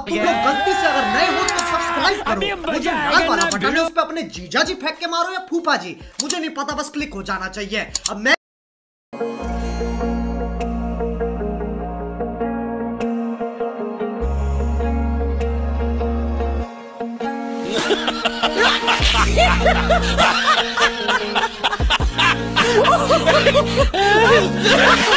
तुम लोग गलती से अगर नए हो तो सब्सक्राइब करो। मुझे लाल वाला बटन है उस पे अपने जीजा जी फेंक के मारो या फूफा जी, मुझे नहीं पता, बस क्लिक हो जाना चाहिए। अब मैं Ha ha ha ha!